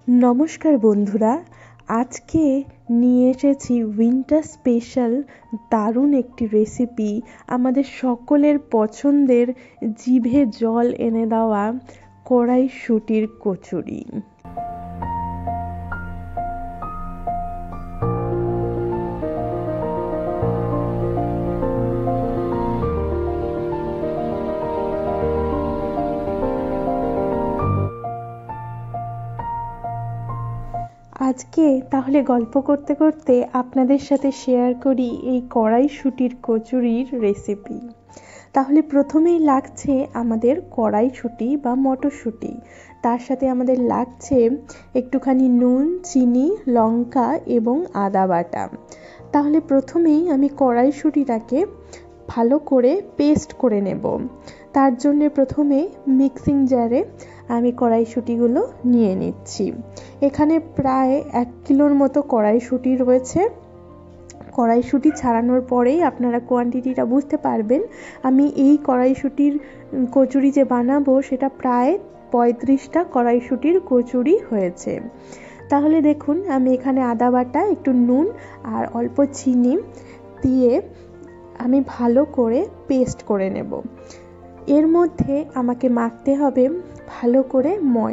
নমস্কার বন্ধুরা, আজকে নিয়ে এসেছি উইন্টার স্পেশাল দারুণ একটি রেসিপি, আমাদের সকলের পছন্দের, জিভে জল এনে দেওয়া কড়াইশুঁটির কচুরি। আজকে তাহলে গল্প করতে করতে আপনাদের সাথে শেয়ার করি এই কড়াইশুঁটির কচুরির রেসিপি। তাহলে প্রথমেই লাগছে আমাদের কড়াইশুঁটি বা মটরশুঁটি, তার সাথে আমাদের লাগছে একটুখানি নুন, চিনি, লঙ্কা এবং আদা বাটা। তাহলে প্রথমেই আমি কড়াইশুঁটিটাকে ভালো করে পেস্ট করে নেব। তার জন্য প্রথমে মিক্সিং জারে আমি কড়াইশুঁটিগুলো নিয়ে নিচ্ছি। এখানে প্রায় 1 কিলোর মতো কড়াইশুঁটি রয়েছে। কড়াইশুঁটি ছাড়ানোর পরেই আপনারা কোয়ান্টিটিটা বুঝতে পারবেন। আমি এই কড়াইশুঁটির কচুরি যে বানাবো সেটা প্রায় 35টা কড়াইশুঁটির কচুরি হয়েছে। তাহলে দেখুন, আমি এখানে আদা বাটা, একটু নুন আর অল্প চিনি দিয়ে আমি ভালো করে পেস্ট করে নেব। এর মধ্যে আমাকে মাখতে হবে ভালো করে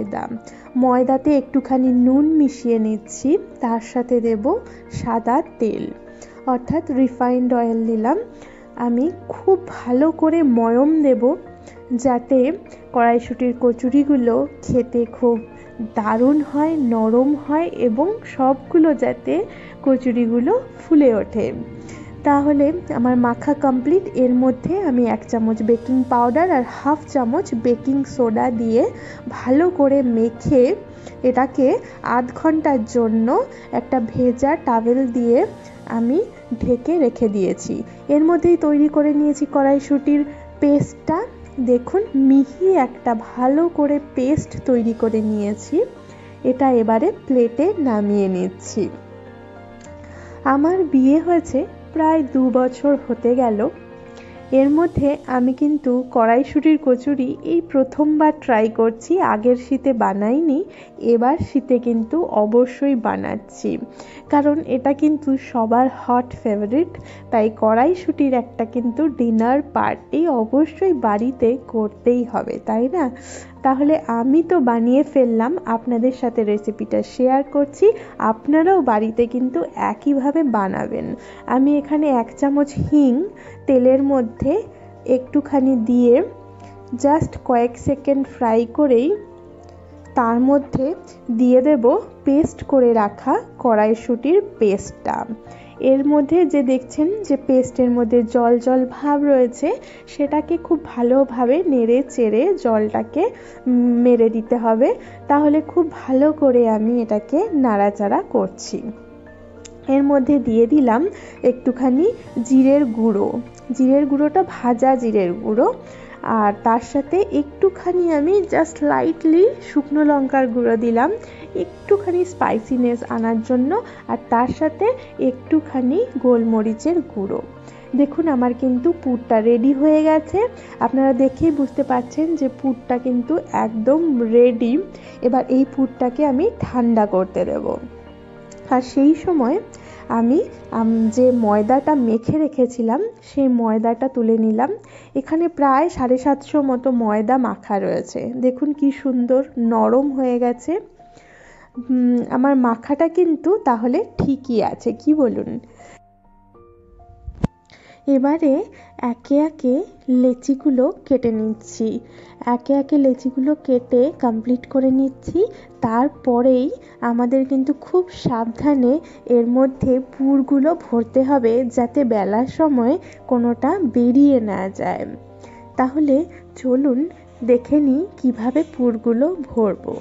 ময়দাতে একটুখানি নুন মিশিয়ে নিচ্ছি, তার সাথে দেব সাদা তেল অর্থাৎ রিফাইন্ড অয়েল দিলাম। আমি খুব ভালো করে ময়ম দেব যাতে কড়াইশুঁটির কচুরিগুলো খেতে খুব দারুণ হয়, নরম হয় এবং সবগুলো যাতে কচুরিগুলো ফুলে ওঠে। তাহলে আমার মাখা কমপ্লিট। এর মধ্যে আমি 1 চামচ বেকিং পাউডার আর 1/2 চামচ বেকিং সোডা দিয়ে ভালো করে মেখে এটাকে আধ ঘন্টার জন্য একটা ভেজা টাওয়েল দিয়ে আমি ঢেকে রেখে দিয়েছি। এর মধ্যেই তৈরি করে নিয়েছি কড়াইশুঁটির পেস্টটা। দেখুন, মিহি একটা ভালো করে পেস্ট তৈরি করে নিয়েছি। এটা এবারে প্লেটে নামিয়ে নিচ্ছি। আমার বিয়ে হয়েছে প্রায় 2 বছর হতে গেল। এর মধ্যে আমি কিন্তু কড়াইশুঁটির কচুরি এই প্রথমবার ট্রাই করছি। আগের শীতে বানাইনি, এবার শীতে কিন্তু অবশ্যই বানাচ্ছি, কারণ এটা কিন্তু সবার হট ফেভারিট। তাই কড়াইশুঁটির একটা কিন্তু ডিনার পার্টি অবশ্যই বাড়িতে করতেই হবে, তাই না? তাহলে আমি তো বানিয়ে ফেললাম, আপনাদের সাথে রেসিপিটা শেয়ার করছি। আপনারাও বাড়িতে কিন্তু একইভাবে বানাবেন। আমি এখানে 1 চামচ হিং তেলের মধ্যে একটুখানি দিয়ে জাস্ট কয়েক সেকেন্ড ফ্রাই করেই তার মধ্যে দিয়ে দেব পেস্ট করে রাখা কড়াইশুঁটির পেস্টটা। এর মধ্যে যে দেখছেন যে পেস্টের মধ্যে জল জল ভাব রয়েছে, সেটাকে খুব ভালোভাবে নেড়ে চেড়ে জলটাকে মেরে দিতে হবে। তাহলে খুব ভালো করে আমি এটাকে নাড়াচাড়া করছি। এর মধ্যে দিয়ে দিলাম একটুখানি জিরের গুঁড়োটা ভাজা জিরের গুঁড়ো, আর তার সাথে একটুখানি আমি জাস্ট লাইটলি শুকনো লঙ্কার গুঁড়ো দিলাম একটুখানি স্পাইসিনেস আনার জন্য, আর তার সাথে একটুখানি গোলমরিচের গুঁড়ো। দেখুন, আমার কিন্তু পুরটা রেডি হয়ে গেছে। আপনারা দেখেই বুঝতে পারছেন যে পুরটা কিন্তু একদম রেডি। এবার এই পুরটাকে আমি ঠান্ডা করতে দেব। আর সেই সময় আমি যে ময়দাটা মেখে রেখেছিলাম সেই ময়দাটা তুলে নিলাম। এখানে প্রায় 750 মতো ময়দা মাখা রয়েছে। দেখুন কি সুন্দর নরম হয়ে গেছে। আমার মাখাটা কিন্তু তাহলে ঠিকই আছে, কি বলুন? এবারে একে একে লেচিগুলো কেটে নিচ্ছি। লেচিগুলো কেটে কমপ্লিট করে নিচ্ছি। তারপরেই আমাদের কিন্তু খুব সাবধানে এর মধ্যে পুরগুলো ভরতে হবে, যাতে বেলার সময় কোনোটা বেরিয়ে না যায়। তাহলে চলুন দেখে নিই কীভাবে পুরগুলো ভরবো।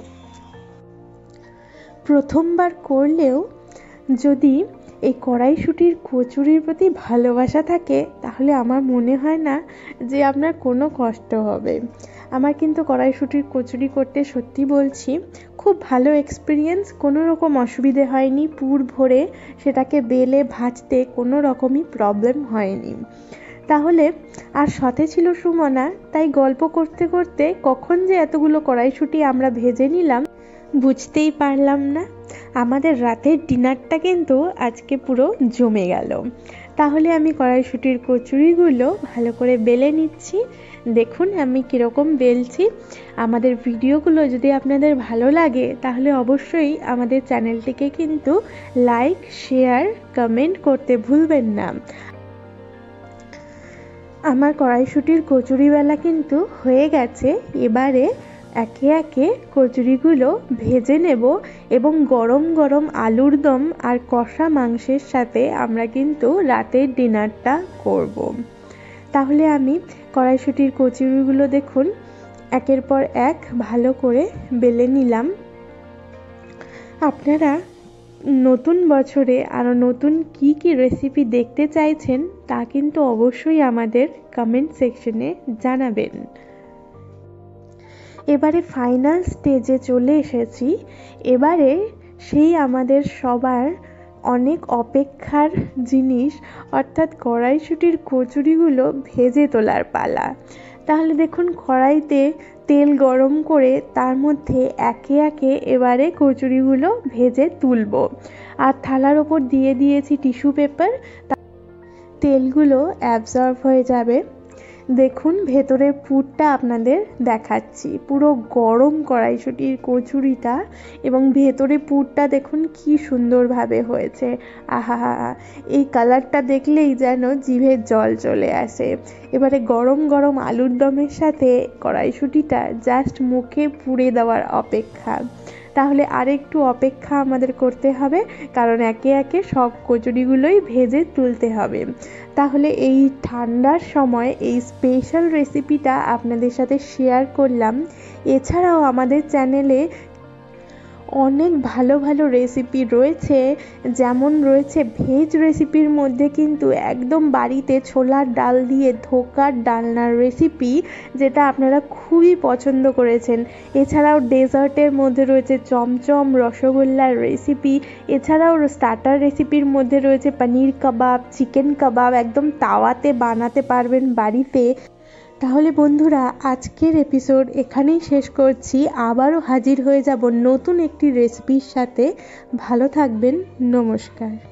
প্রথমবার করলেও যদি এই কড়াইশুঁটির কচুরির প্রতি ভালোবাসা থাকে, তাহলে আমার মনে হয় না যে আপনার কোনো কষ্ট হবে। আমার কিন্তু কড়াইশুঁটির কচুরি করতে সত্যি বলছি খুব ভালো এক্সপিরিয়েন্স, কোনো রকম অসুবিধে হয়নি। পুর ভরে সেটাকে বেলে ভাজতে কোনো রকমই প্রবলেম হয়নি। তাহলে আর সাথে ছিল সুমনা, তাই গল্প করতে করতে কখন যে এতগুলো কড়াইশুঁটি আমরা ভেজে নিলাম বুঝতেই পারলাম না, আমাদের রাতের ডিনারটা কিন্তু আজকে পুরো জমে গেল। তাহলে আমি কড়াইশুঁটির কচুরিগুলো ভালো করে বেলে নিচ্ছি। দেখুন আমি কীরকম বেলছি। আমাদের ভিডিওগুলো যদি আপনাদের ভালো লাগে তাহলে অবশ্যই আমাদের চ্যানেলটিকে কিন্তু লাইক, শেয়ার, কমেন্ট করতে ভুলবেন না। আমার কড়াইশুঁটির কচুরি বেলা কিন্তু হয়ে গেছে। এবারে একে একে কচুরিগুলো ভেজে নেব এবং গরম গরম আলুর দম আর কষা মাংসের সাথে আমরা কিন্তু রাতের ডিনারটা করব। তাহলে আমি কড়াইশুঁটির কচুরিগুলো দেখুন একের পর এক ভালো করে বেলে নিলাম। আপনারা নতুন বছরে আরও নতুন কি কি রেসিপি দেখতে চাইছেন তা কিন্তু অবশ্যই আমাদের কমেন্ট সেকশনে জানাবেন। এবারে ফাইনাল স্টেজে চলে এসেছি। এবারে সেই আমাদের সবার অনেক অপেক্ষার জিনিস অর্থাৎ কড়াইশুঁটির কচুরিগুলো ভেজে তোলার পালা। তাহলে দেখুন কড়াইতে তেল গরম করে তার মধ্যে একে একে এবারে কচুরিগুলো ভেজে তুলব। আর থালার ওপর দিয়ে দিয়েছি টিস্যু পেপার, তেলগুলো অ্যাবজর্ব হয়ে যাবে। দেখুন ভেতরের পুরটা আপনাদের দেখাচ্ছি, পুরো গরম কড়াইশুঁটির কচুরিটা এবং ভেতরে পুরটা দেখুন কি সুন্দরভাবে হয়েছে। আহা, এই কালারটা দেখলেই যেন জিভে জল চলে আসে। এবারে গরম গরম আলুর দমের সাথে কড়াইশুঁটিটা জাস্ট মুখে পুড়ে দেওয়ার অপেক্ষা। তাহলে আরেকটু অপেক্ষা আমাদের করতে হবে, কারণ একে একে সব কচুরিগুলোই ভেজে তুলতে হবে। তাহলে এই ঠান্ডার সময় এই স্পেশাল রেসিপিটা আপনাদের সাথে শেয়ার করলাম। এছাড়াও আমাদের চ্যানেলে অনেক ভালো ভালো রেসিপি রয়েছে, যেমন রয়েছে ভেজ রেসিপির মধ্যে কিন্তু একদম বাড়িতে ছোলার ডাল দিয়ে ধোকার ডালনার রেসিপি, যেটা আপনারা খুবই পছন্দ করেছেন। এছাড়াও ডেজার্টের মধ্যে রয়েছে চমচম রসগোল্লার রেসিপি। এছাড়াও স্টার্টার রেসিপির মধ্যে রয়েছে পনির কাবাব, চিকেন কাবাব, একদম তাওয়াতে বানাতে পারবেন বাড়িতে। তাহলে বন্ধুরা আজকের এপিসোড এখানেই শেষ করছি। আবারও হাজির হয়ে যাব নতুন একটি রেসিপির সাথে। ভালো থাকবেন, নমস্কার।